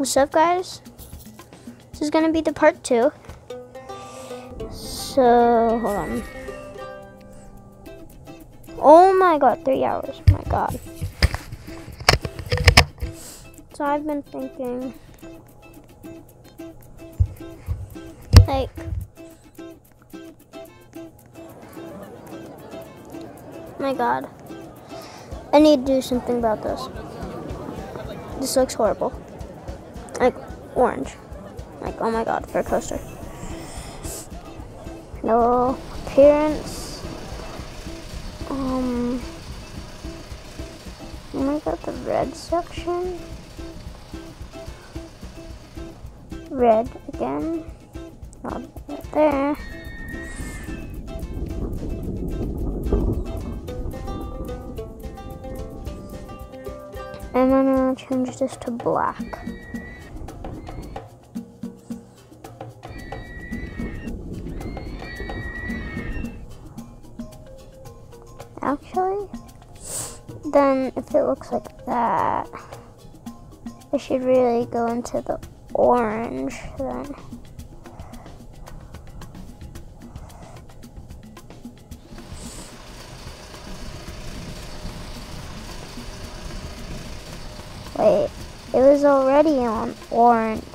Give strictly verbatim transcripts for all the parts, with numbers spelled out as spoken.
What's up, guys? This is gonna be the part two. So, hold on. Oh my god, three hours. Oh my god. So I've been thinking, like, oh my god, I need to do something about this. This looks horrible. Like, orange. Like, oh my god, for a coaster. No appearance. Um, oh my god, the red section. Red again. Not right there. And then I'm gonna change this to black. Actually, then if it looks like that, I should really go into the orange then. Wait, it was already on orange.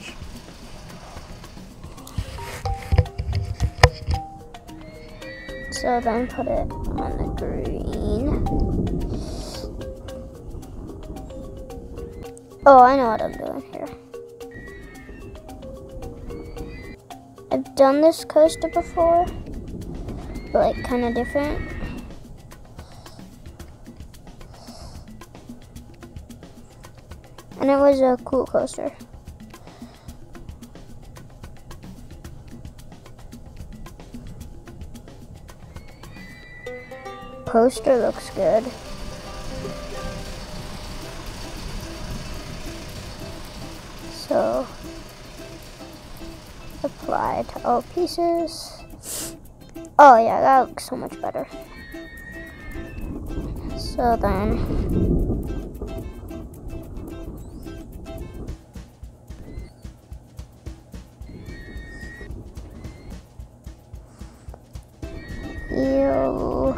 So then put it on the green. Oh, I know what I'm doing here. I've done this coaster before, but like kind of different. And it was a cool coaster. Poster looks good. So, apply to all pieces. Oh yeah, that looks so much better. So then, you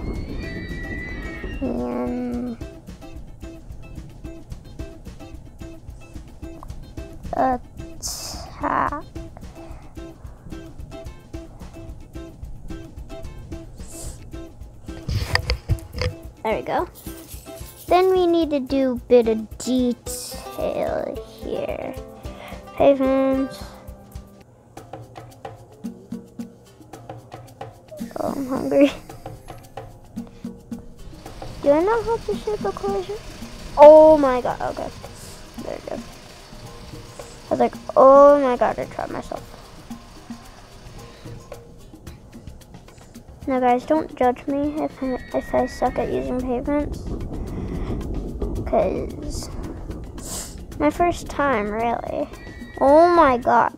and attack. There we go. Then we need to do a bit of detail here. Pavements. Oh, I'm hungry. Do I know how to shape a collision? Oh my god, okay. There we go. I was like, oh my god, I tried myself. Now guys, don't judge me if I, if I suck at using pavements. Because my first time, really. Oh my god.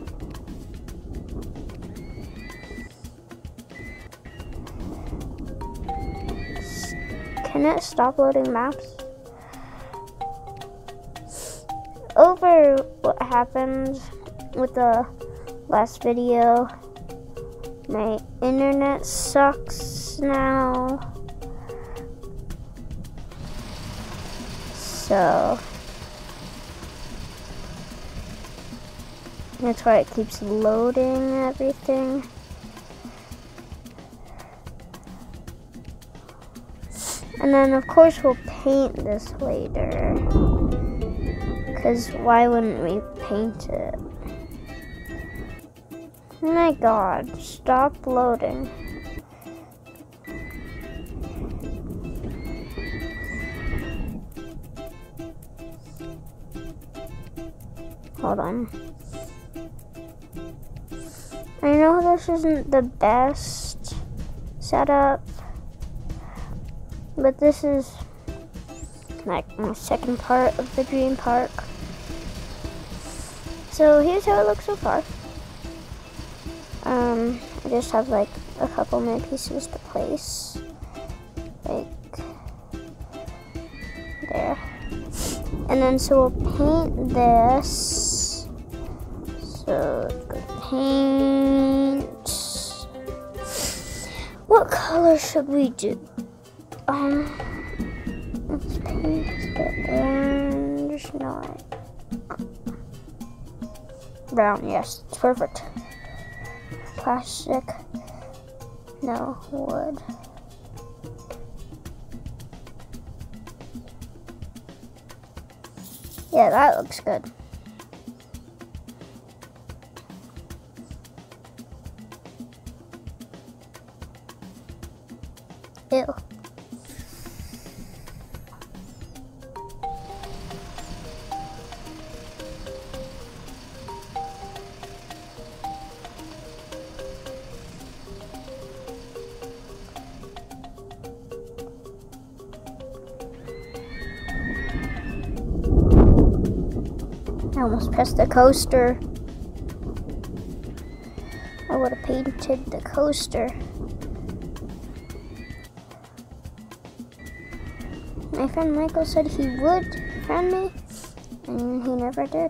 Can it stop loading maps? Over what happened with the last video, my internet sucks now. So that's why it keeps loading everything. And then of course we'll paint this later. Because why wouldn't we paint it? Oh my god, stop loading. Hold on. I know this isn't the best setup, but this is like my second part of the Dream Park. So here's how it looks so far. Um, I just have like a couple more pieces to place, like there. And then so we'll paint this So let's go paint. What color should we do? Um, let's paint the orange. No, brown. Yes, it's perfect. Plastic. No, wood. Yeah, that looks good. Ew. I almost pressed the coaster. I would have painted the coaster. My friend Michael said he would friend me, and he never did.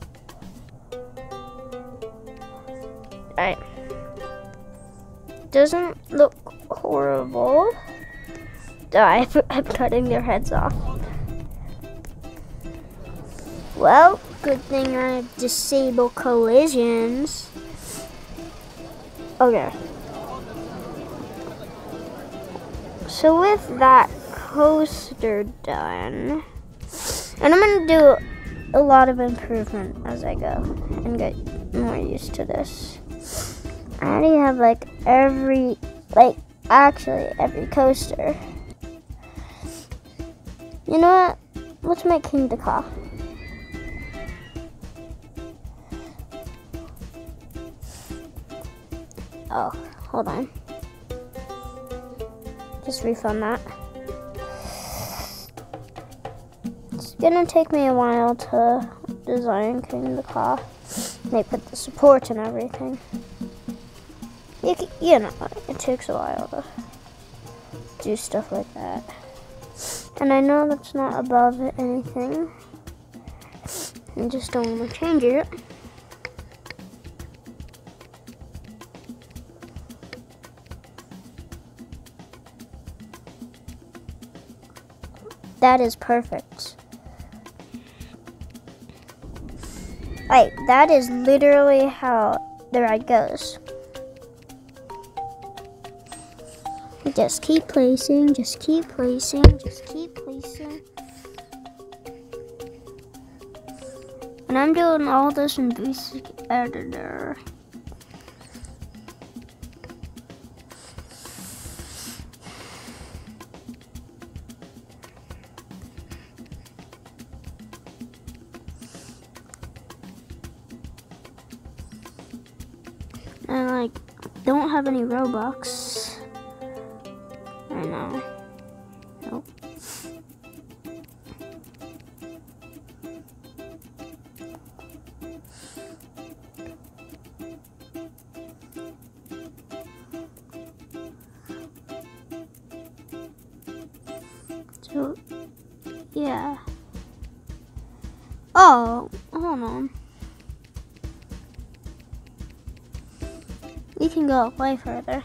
Alright. Doesn't look horrible. I'm cutting their heads off. Well, good thing I disable collisions. Okay. So with that coaster done, and I'm gonna do a lot of improvement as I go and get more used to this. I already have like every, like actually every coaster. You know what? Let's make Kingda Ka. Oh, hold on. Just refund that. It's gonna take me a while to design Kingda Ka. They put the support and everything. You, can, you know, it takes a while to do stuff like that. And I know that's not above anything. I just don't want to change it. That is perfect. Like, that is literally how the ride goes. Just keep placing, just keep placing, just keep placing. And I'm doing all this in Basic Editor. And like, don't have any Robux. I know. Nope. So, yeah. Oh, hold on. We can go way further.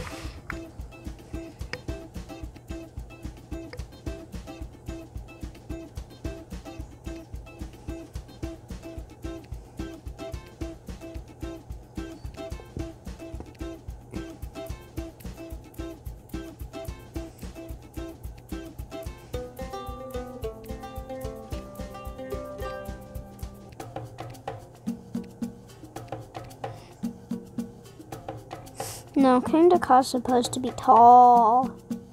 No, Kingda Ka's supposed to be tall.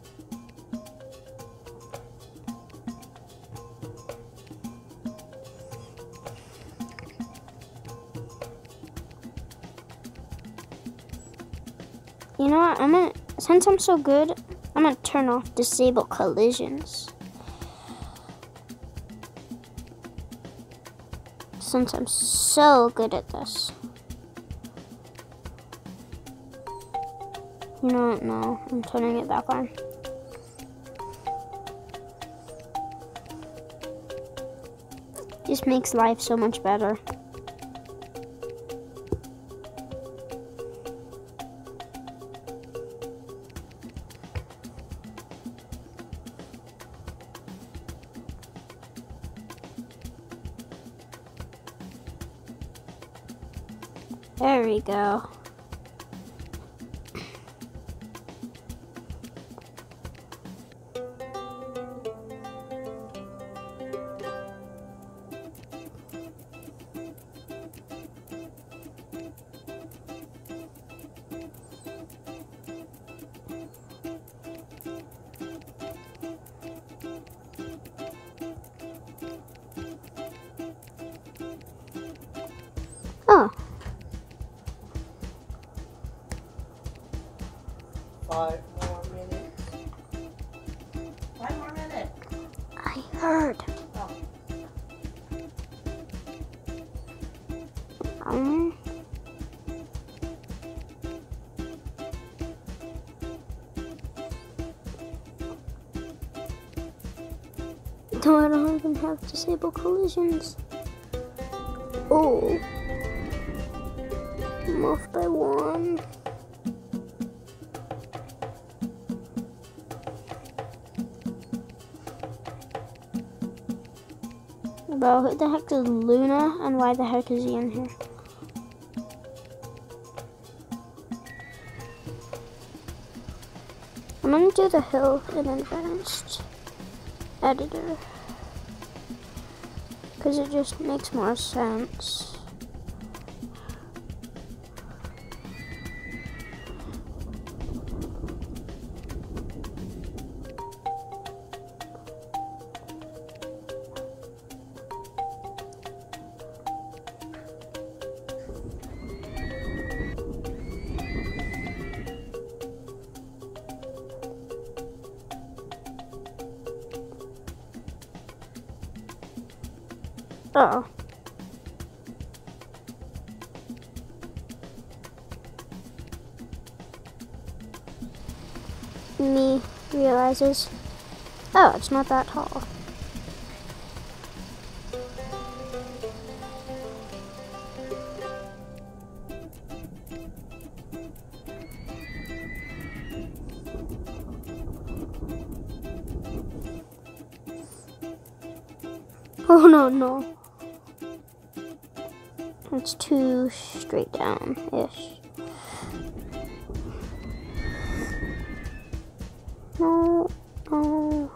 You know what? I'm gonna, since I'm so good, I'm gonna turn off disable collisions. Since I'm so good at this. You know what? No, I'm turning it back on. Just makes life so much better. There we go. Oh. Five more minutes. Five more minutes. I heard. Oh. Um. No, I don't even have disable collisions. Oh. I'm off by one. Bro, who the heck is Luna and why the heck is he in here? I'm gonna do the hill in advanced editor because it just makes more sense. Oh. Me realizes, oh, it's not that tall. Oh, no, no. It's too straight down-ish. No, no.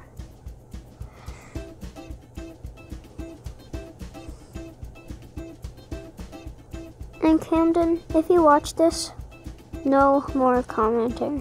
And Camden, if you watch this, no more commenting.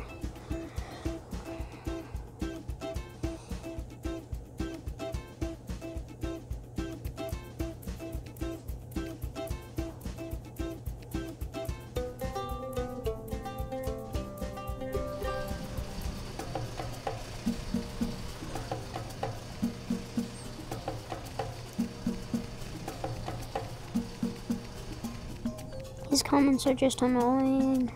His comments are just annoying.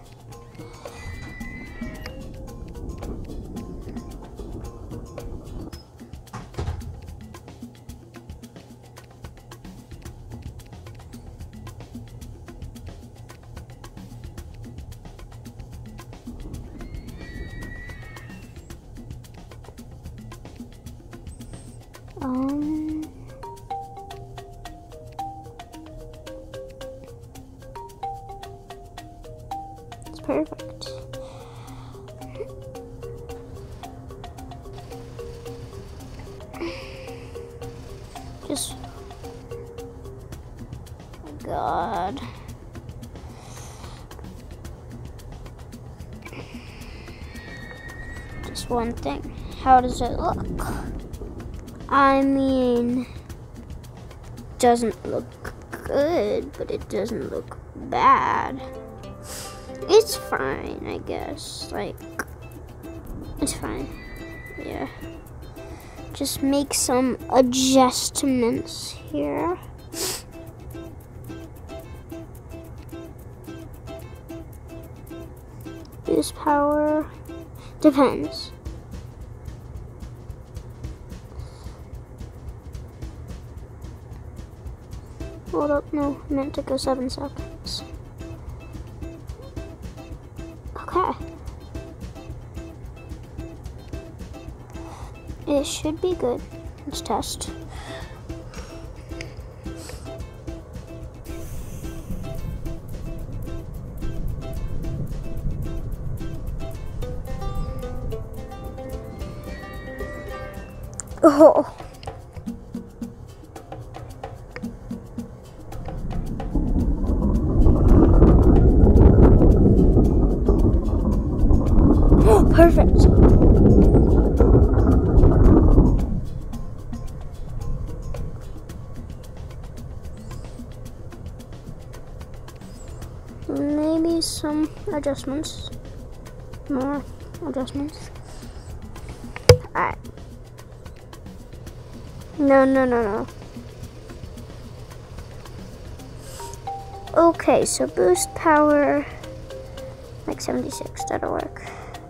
Um... Perfect. Just, oh God. Just one thing. How does it look? I mean, doesn't look good, but it doesn't look bad. It's fine, I guess. Like, it's fine. Yeah. Just make some adjustments here. Boost power. Depends. Hold up, no, I meant to go seven seconds. Okay. It should be good. Let's test. Oh. Perfect. Maybe some adjustments. More adjustments. Alright. No, no, no, no. Okay, so boost power, like seventy-six, that'll work.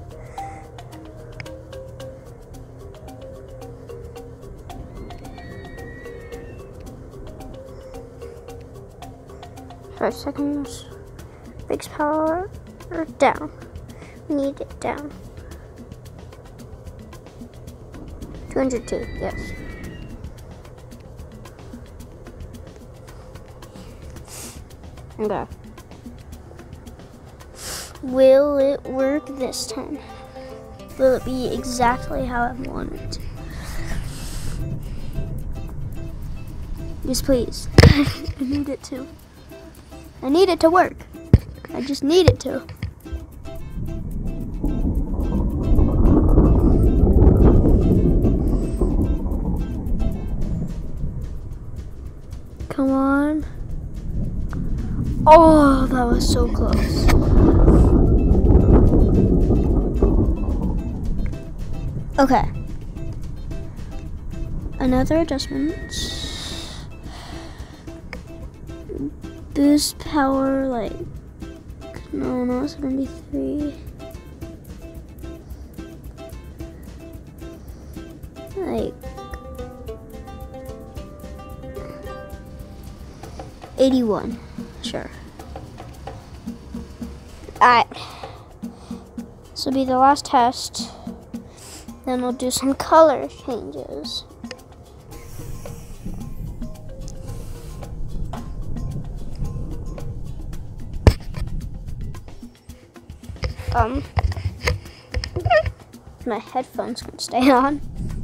Five seconds. Fix power or down. We need it down. two hundred two, yes. Okay. Will it work this time? Will it be exactly how I want it? Yes, please. I need it to. I need it to work. I just need it to. Come on. Oh, that was so close. Okay. Another adjustment. Boost power, like, no, not seventy-three. Like, eighty-one, sure. Alright, this will be the last test. Then we'll do some color changes. Um, my headphones can stay on.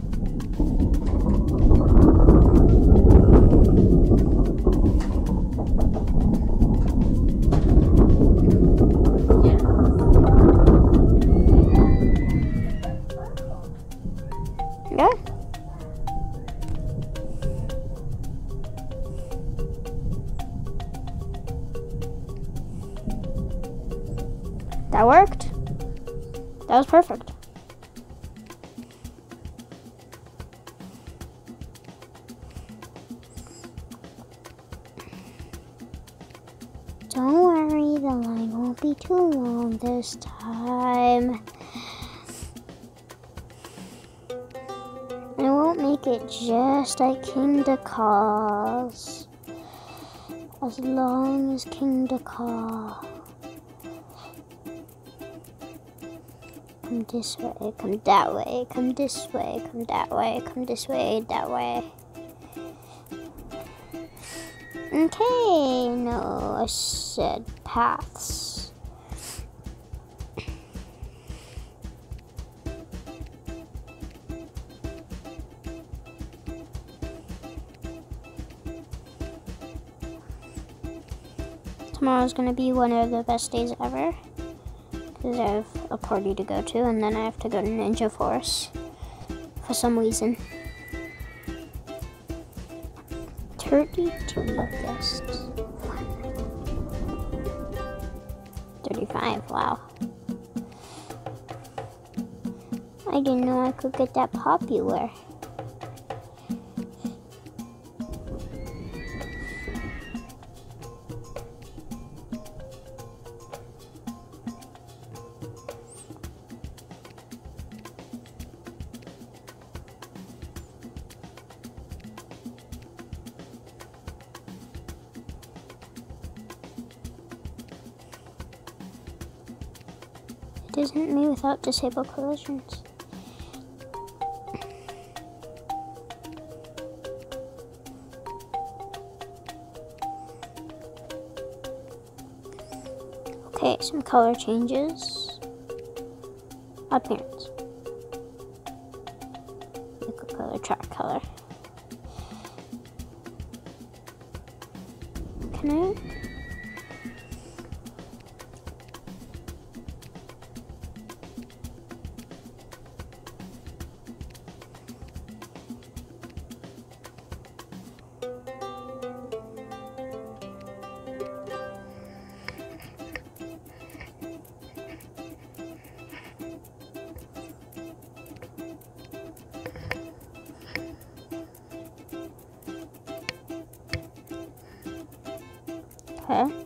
Yeah. That worked. That was perfect. Don't worry, the line won't be too long this time. I won't make it just like King Dekal's. As long as King Dekal. Come this way, come that way, come this way, come that way, come this way, that way. Okay, no, I said paths. Tomorrow's gonna be one of the best days ever. Because I have a party to go to, and then I have to go to Ninja Force for some reason. thirty-two guests. thirty-five, wow. I didn't know I could get that popular. It isn't me without disable collisions. Okay, some color changes. Appearance. Make a color track. color. Can I? Okay.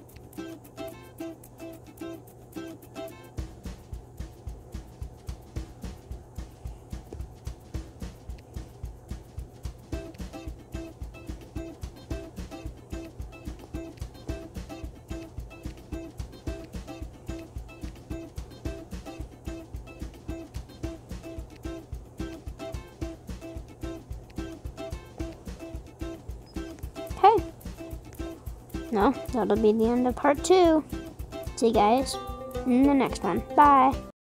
Okay. No, that'll be the end of part two. See you guys in the next one. Bye.